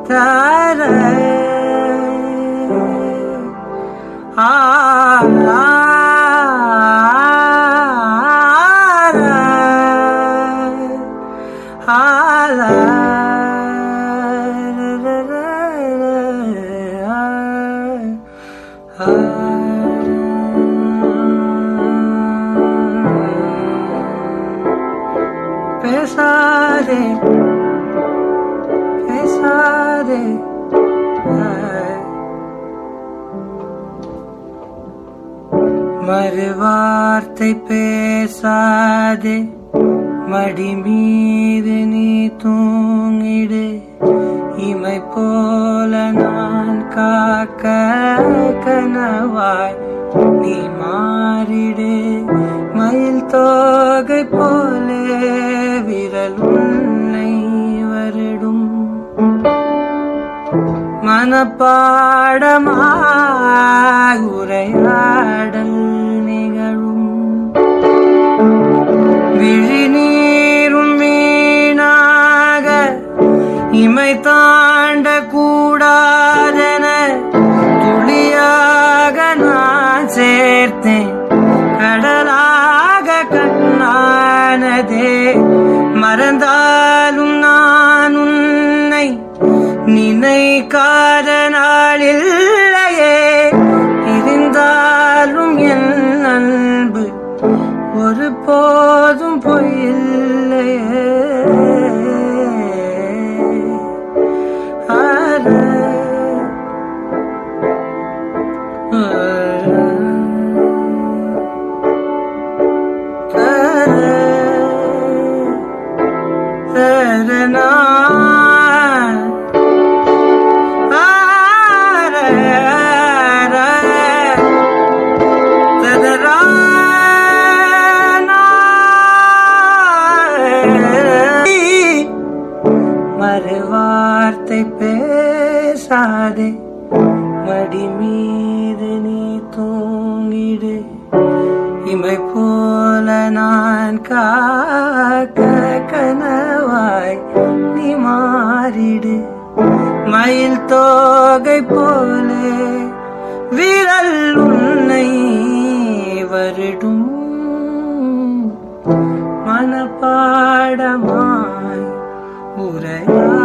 மறுவார்த்தை பேசாதே, மடி மீது நீ தூங்கிடு. இமை போல நான் காக்க கனவாய் நீ மாறிடு. மயில் தோகை போலே விரல் உன்னை வருடும். மனப்பாடமாய் உரையாடல் நிகழும். விழிநீரும் வீணாக இமை தாண்ட கூடாதென துளியாக நான் சேர்த்தேன். கடலாக கண்ணானதே, மறந்தாலும் நான் உன்னை நினைக்காத நாளில்லையே. இருந்தாலும் என் அன்பு ஒரு போதும் பொய்யில்லையே. மறுவார்த்தை பேசாதே, மடி மீது நீ தூங்கிடு. இமை போல நான் காக்க கனவாய் நீ மாறிடு. மயில் தோகை போலே விரல் உன்னை வருடும். மனப்பாடமாய் உரையா